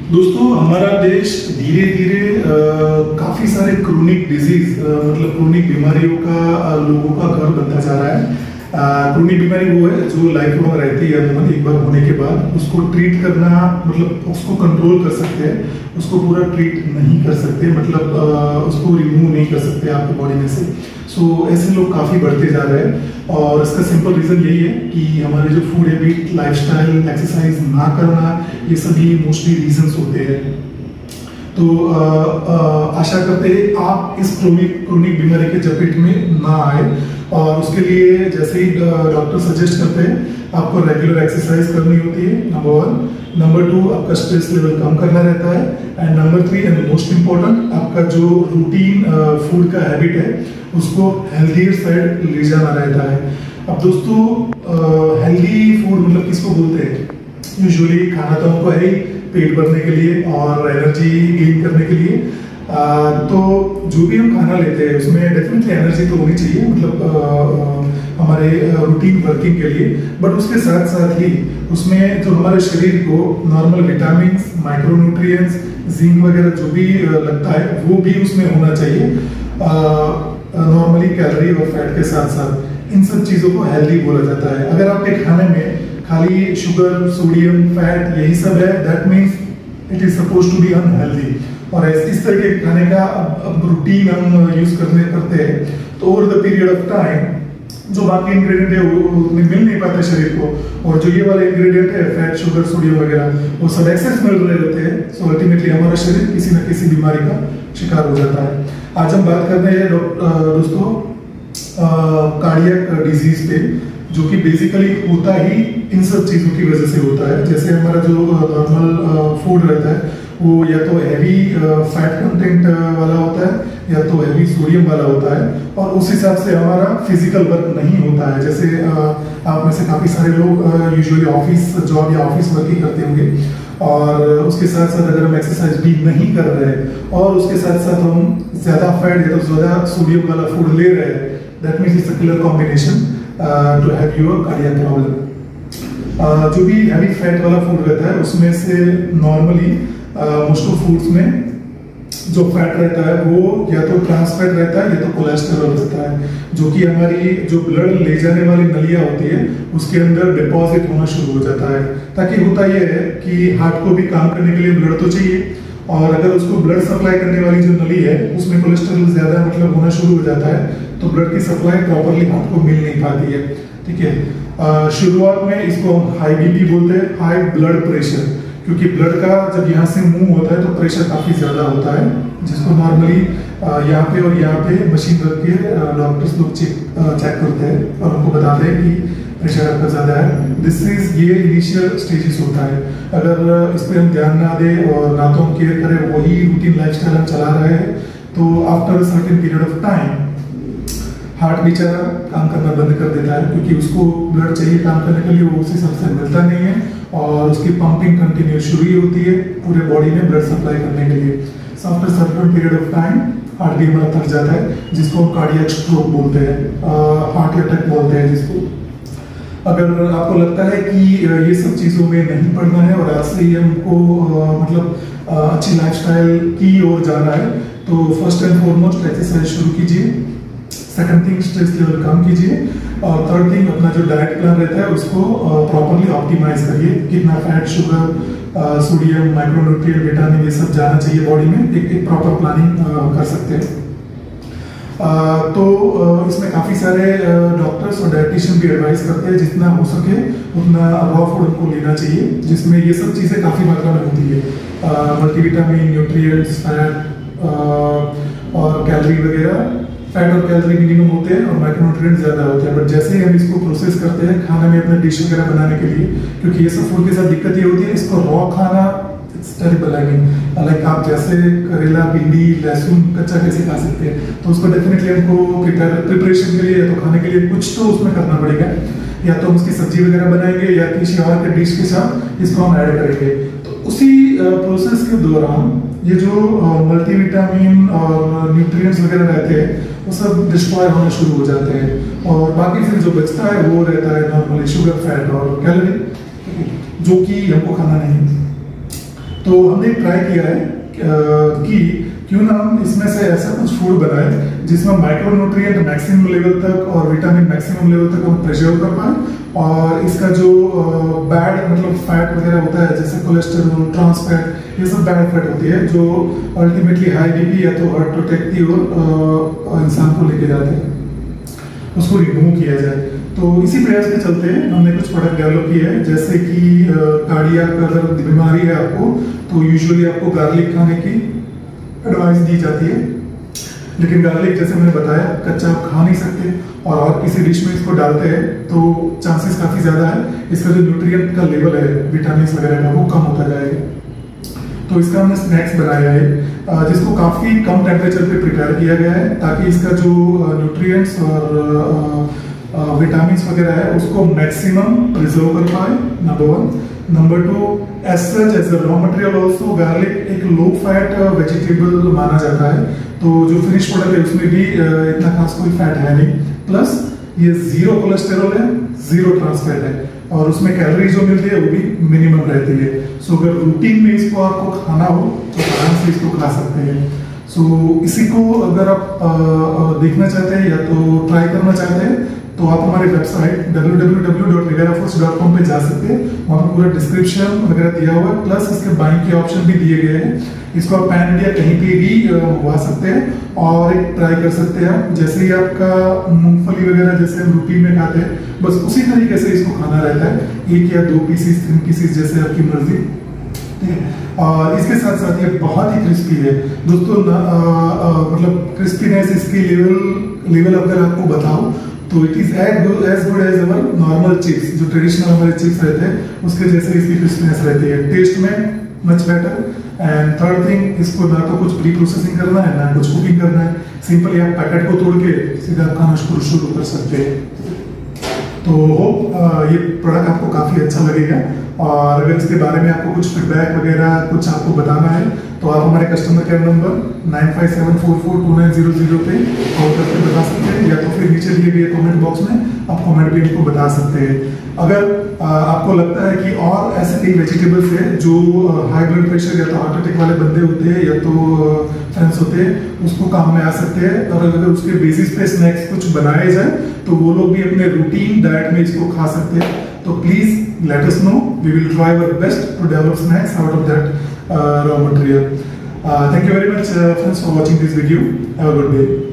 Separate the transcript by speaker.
Speaker 1: दोस्तों, हमारा देश धीरे धीरे काफी सारे क्रोनिक डिजीज मतलब क्रोनिक बीमारियों का लोगों का घर बनता जा रहा है। क्रोनिक बीमारी वो है जो लाइफ लॉन्ग रहती है, मतलब एक बार होने के बाद उसको ट्रीट करना, मतलब उसको कंट्रोल कर सकते हैं, उसको पूरा ट्रीट नहीं कर सकते, मतलब उसको रिमूव नहीं कर सकते आपकी बॉडी में से। सो ऐसे लोग काफ़ी बढ़ते जा रहे हैं और इसका सिंपल रीज़न यही है कि हमारे जो फूड हैबिट, लाइफस्टाइल, एक्सरसाइज ना करना, ये सभी मोस्टली रीजंस होते हैं। तो आशा करते हैं आप इस क्रोनिक बीमारी के चपेट में ना आए, और उसके लिए जैसे ही डॉक्टर सजेस्ट करते हैं आपको रेगुलर एक्सरसाइज करनी होती है, नंबर 1। नंबर 2, आपका स्ट्रेस लेवल कम करना रहता है, and number 3 and most important, आपका जो रूटीन फूड का हैबिट है उसको हेल्दियर साइड ले जाना रहता है। अब दोस्तों, हेल्दी फूड मतलब किसको बोलते हैं? यूजुअली खाना तो हमको है ही पेट भरने के लिए और एनर्जी गेन करने के लिए। तो जो भी हम खाना लेते हैं उसमें डेफिनेटली एनर्जी तो होनी चाहिए, मतलब हमारे रूटीन वर्किंग के लिए, बट उसके साथ साथ ही उसमें जो हमारे शरीर को नॉर्मल विटामिन, माइक्रोन्यूट्रिएंट्स, जिंक वगैरह जो भी लगता है वो भी उसमें होना चाहिए। नॉर्मली कैलोरी और फैट के साथ साथ इन सब चीज़ों को हेल्दी बोला जाता है। अगर आपके खाने में खाली शुगर, सोडियम, फैट यही सब है, that means it is suppose to be unhealthy. और इस तरह के खाने का अब रूटीन हम यूज करते हैं तो over the period of time जो बाकी इंग्रेडिएंट है वो मिल नहीं पाते शरीर को, और जो ये वाले इंग्रेडिएंट है फैट, शुगर, सोडियम वगैरह, वो सब एक्सेस मिल रहे होते हैं। सो अल्टीमेटली हमारा शरीर किसी न किसी बीमारी का शिकार हो जाता है। आज हम बात करते हैं दोस्तों कार्डियक डिजीज पे, जो कि बेसिकली होता ही इन सब चीज़ों की वजह से होता है। जैसे हमारा जो नॉर्मल फूड रहता है वो या तो हैवी फैट कंटेंट वाला होता है या तो हैवी सोडियम वाला होता है, और उस हिसाब से हमारा फिजिकल वर्क नहीं होता है। जैसे आप में से काफ़ी सारे लोग यूजुअली ऑफिस जॉब या ऑफिस वर्क ही करते होंगे, और उसके साथ साथ अगर हम एक्सरसाइज भी नहीं कर रहे हैं और उसके साथ साथ हम ज़्यादा फैट या तो ज़्यादा सोडियम वाला फूड ले रहे हैं, that means it's a killer combination to have your cardiac problem. जो भी हैवी फैट वाला फूड रहता है उसमें से नॉर्मली मोस्ट ऑफ फूड्स में जो फैट रहता है वो या तो ट्रांस फैट रहता है या तो कोलेस्ट्रॉल रहता है, जो कि हमारी जो ब्लड ले जाने वाली नलियां होती है उसके अंदर डिपॉजिट होना शुरू हो जाता है। ताकि होता यह है कि हार्ट को भी काम करने के लिए ब्लड तो चाहिए, और अगर उसको ब्लड सप्लाई करने वाली जो नली है उसमें कोलेस्ट्रॉल ज्यादा मतलब होना शुरू हो जाता है तो ब्लड की सप्लाई प्रॉपरली हार्ट को मिल नहीं पाती है। ठीक है, शुरुआत में इसको हाई बीपी बोलते हैं, हाई ब्लड प्रेशर, क्योंकि ब्लड का जब यहाँ से मूव होता है तो प्रेशर काफ़ी ज़्यादा होता है, जिसको नॉर्मली यहाँ पे और यहाँ पे मशीन रख के डॉक्टर्स लोग चेक करते हैं और उनको बताते हैं कि प्रेशर आपका ज़्यादा है। दिस इज ये इनिशियल स्टेजेस होता है। अगर इस पर हम ध्यान ना दें और ना तो हम केयर करें, वही रूटीन लाइफस्टाइल हम चला रहे हैं, तो after certain period of time heart बेचारा काम करना बंद कर देता है, क्योंकि उसको ब्लड चाहिए काम करने के लिए, वो उसी हिसाब से मिलता नहीं है, और उसकी पंपिंग कंटिन्यू शुरू ही होती है पूरे बॉडी में ब्लड सप्लाई करने के लिए। After certain period of time heart भी हमारा थक जाता है, जिसको कार्डियक स्ट्रोक बोलते हैं, हार्ट अटैक बोलते हैं जिसको। अगर आपको लगता है कि ये सब चीज़ों में नहीं पड़ना है और आज से ही हमको मतलब अच्छी लाइफस्टाइल की ओर जाना है, तो फर्स्ट एंड फॉरमोस्ट एक्सरसाइज शुरू कीजिए। सेकंड थिंग, स्ट्रेस लेवल कम कीजिए, और थर्ड थिंग, अपना जो डाइट प्लान रहता है उसको प्रॉपरली ऑप्टिमाइज करिए। कितना fat, sugar, sodium, micronutrient, vitamin ये सब जाना चाहिए बॉडी में, एक प्रॉपर प्लानिंग कर सकते हैं। तो इसमें काफ़ी सारे डॉक्टर्स और डाइटिशियन भी एडवाइस करते हैं जितना हो सके उतना रॉ फूड उनको लेना चाहिए, जिसमें ये सब चीज़ें काफ़ी मात्रा में होती है, मल्टीविटामिन, न्यूट्रिएंट्स, फैट और कैलोरी वगैरह। फैट और कैलोरी मिनिमम होते हैं और माइक्रोन्यूट्रिएंट ज़्यादा होते हैं, बट जैसे ही हम इसको प्रोसेस करते हैं खाने में अपने डिश वगैरह बनाने के लिए, क्योंकि ये सब फूड के साथ दिक्कत ये होती है, इसको रॉ खाना it's terrible. I mean like आप जैसे करेला, भिंडी, लहसुन कच्चा कैसे खा सकते हैं, तो उसको डेफिनेटली हमको प्रिपरेशन के लिए या तो खाने के लिए कुछ तो उसमें करना पड़ेगा, या तो हम उसकी सब्जी वगैरह बनाएंगे या किसी और के डिश के साथ इसको हम ऐड करेंगे। तो उसी प्रोसेस के दौरान ये जो मल्टीविटामिन और न्यूट्रिएंट्स वगैरह रहते हैं वो सब डिस्ट्रॉय होना शुरू हो जाते हैं, और बाकी फिर जो बचता है वो रहता है नॉर्मली शुगर, फैट और कैलोरी, जो कि हमको खाना नहीं। तो हमने ट्राई किया है कि क्यों ना हम इसमें से ऐसा कुछ फूड बनाए जिसमें माइक्रोन्यूट्रिएंट मैक्सिमम लेवल तक और विटामिन मैक्सिमम लेवल तक हम प्रिजर्व कर पाए, और इसका जो बैड मतलब फैट वगैरह होता है जैसे कोलेस्टेरॉल, ट्रांस फैट, ये सब बैड फैट होती है जो अल्टीमेटली हाई बीपी या तो हार्ट अटैक की ओर इंसान को लेके जाते हैं, उसको रिमूव किया जाए। तो इसी प्रयास के चलते हमने कुछ प्रोडक्ट डेवलप किए हैं, जैसे कि कार्डियक अगर बीमारी है आपको तो यूजुअली आपको गार्लिक खाने की एडवाइस दी जाती है, लेकिन गार्लिक जैसे मैंने बताया कच्चा आप खा नहीं सकते, और किसी डिश में इसको डालते हैं तो चांसेस काफ़ी ज़्यादा है इसका जो न्यूट्रिएंट का लेवल है विटामिन वगैरह का वो कम होता जाएगा। तो इसका हमने स्नैक्स बनाया है जिसको काफ़ी कम टेम्परेचर पे प्रिपेयर किया गया है ताकि इसका जो न्यूट्रिएंट्स और विटामिन वगैरह है उसको मैक्सिमम प्रिजर्व कर पाए, number 1। Number 2, as such as a raw material also garlic एक लो फैट वेजिटेबल माना जाता है, तो जो फिनिश प्रोडक्ट है उसमें भी इतना खास कोई फैट है नहीं, प्लस ये जीरो कोलेस्टेरॉल है, जीरो ट्रांस फैट है, और उसमें कैलोरी जो मिलती है वो भी मिनिमम रहती है। सो अगर रूटीन में इसको आपको खाना हो तो आराम से इसको खा सकते हैं। सो इसी को अगर आप देखना चाहते हैं या तो ट्राई करना चाहते हैं तो आप हमारे वेबसाइट www.riverafoods.com पे जा सकते हैं, वहाँ पर पूरा डिस्क्रिप्शन वगैरह दिया हुआ है, प्लस इसके बाइंग के ऑप्शन भी दिए गए हैं। इसको आप पैन इंडिया कहीं पे भी मंगवा सकते हैं और एक ट्राई कर सकते हैं। जैसे ही आपका मूंगफली वगैरह जैसे हम रूटीन में खाते हैं बस उसी तरीके से इसको खाना रहता है, 1 या 2 पीसीस 3 पीसीस जैसे आपकी मर्जी, ठीक है। और इसके साथ साथ ये बहुत ही क्रिस्पी है दोस्तों, मतलब क्रिस्पीनेस इसकी लेवल अगर आपको बताओ तो it is as good as our normal chips, जो ट्रेडिशनल हमारे चिप्स रहते हैं उसके जैसे इसकी क्रिस्पीनेस रहती है, टेस्ट में much better. And third thing, इसको ना तो कुछ प्री प्रोसेसिंग करना है ना कुछ कुकिंग करना है, सिंपली आप पैकेट को तोड़ के सीधा खाना शुरू कर सकते हैं। तो होप ये प्रोडक्ट आपको काफ़ी अच्छा लगेगा, और अगर इसके बारे में आपको कुछ फीडबैक वगैरह कुछ आपको बताना है तो आप हमारे कस्टमर केयर नंबर 9574429000 पे कॉल करके बता सकते हैं, या तो फिर नीचे दिए गए कमेंट बॉक्स में आप कमेंट भी इनको बता सकते हैं। अगर आपको लगता है कि और ऐसे कई वेजिटेबल्स हैं जो हाई ब्लड प्रेशर या तो हार्ट अटैक वाले बंदे होते हैं या तो फ्रेंड्स होते हैं उसको काम में आ सकते हैं, और अगर उसके बेसिस पे स्नैक्स कुछ बनाए जाए तो वो लोग भी अपने रूटीन डाइट में इसको खा सकते हैं, तो please let us know, we will try our best to develop snacks out of that raw material. Thank you very much friends for watching this video. Have a good day.